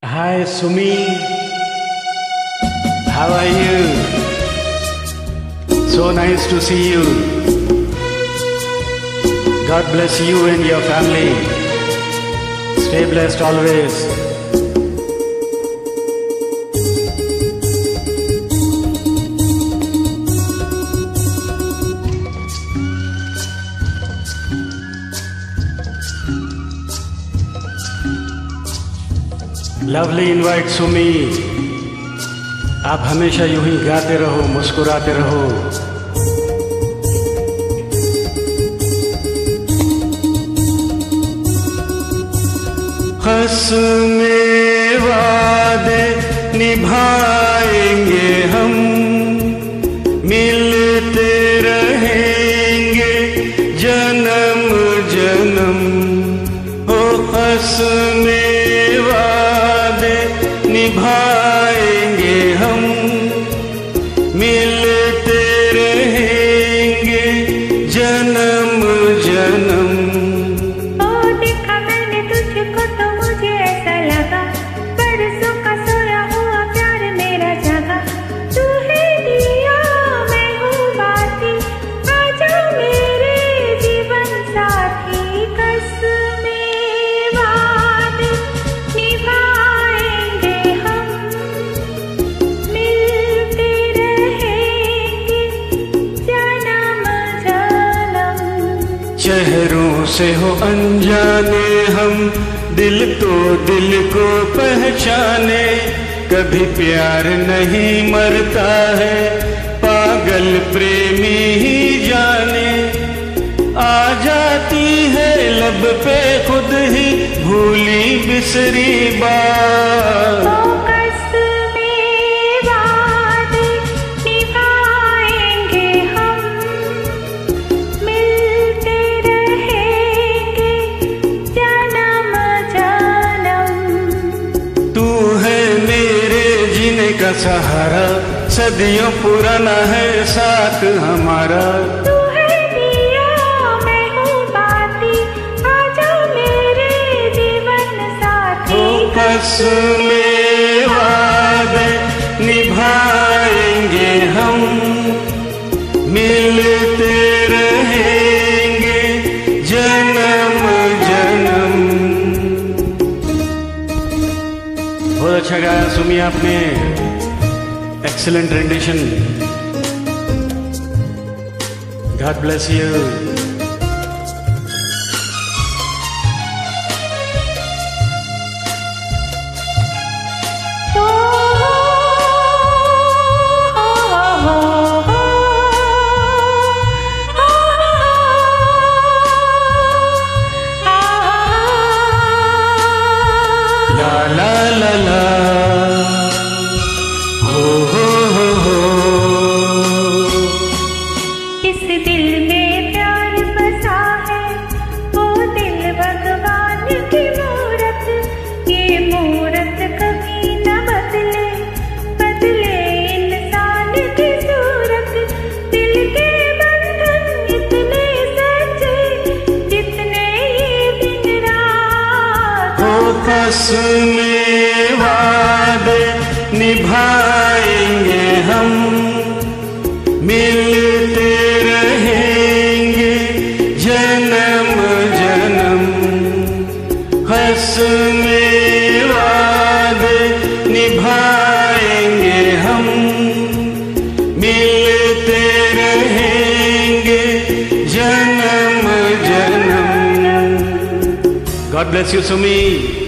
Hi Sumi, how are you? So nice to see you. God bless you and your family. Stay blessed always. Lovely invite Sumi, आप हमेशा यूं ही गाते रहो, मुस्कुराते रहो। खस्म-ए-वादे निभाएंगे हम, मिलते रहेंगे जन्म जन्म। ओ खस्म-ए-वादे निभाएंगे हम, मिलते रहेंगे जन्म जन्म। ओ देखा मैंने तुझको तो मुझे ऐसा लगा, बरसों का सोया हुआ प्यार मेरा जगा। तू है दिया मैं हूँ बाती, आजा मेरे जीवन साथी। खस्म-ए-वादे निभाएंगे हम, मिलते रहेंगे जन्म जन्म। चेहरों से हो अनजाने हम, दिल तो दिल को पहचाने। कभी प्यार नहीं मरता है, पागल प्रेमी ही जाने। आ जाती है लब पे खुद ही भूली बिसरी बात। ओ खस्म-ए-वादे निभाएंगे हम, मिलते रहेंगे जन्म जन्म। तू है मेरे जीने का सहारा, सदियों पुराना है साथ हमारा। तू है दिया मैं हूँ बाती, आजा मेरे जीवन साथी। ओ खस्म-ए-वादे निभाएंगे हम, मिलते रहेंगे जन्म जन्म। बहुत अच्छा गाया सुमी आपने, excellent rendition. God bless you. ओ ला ला ला ला, हो हो। इस दिल में प्यार बसा है, वो दिल भगवान की मूरत। ये मूरत कभी न बदले, बदले इंसान की सूरत। दिल के बंधन इतने सच्चे, जितने ये दिन रात। ओ खस्म-ए-वादे निभाएंगे हम, मिलते रहेंगे जन्म जन्म। खस्म-ए-वादे निभाएंगे हम, मिलते रहेंगे जन्म जन्म। God bless you Sumi.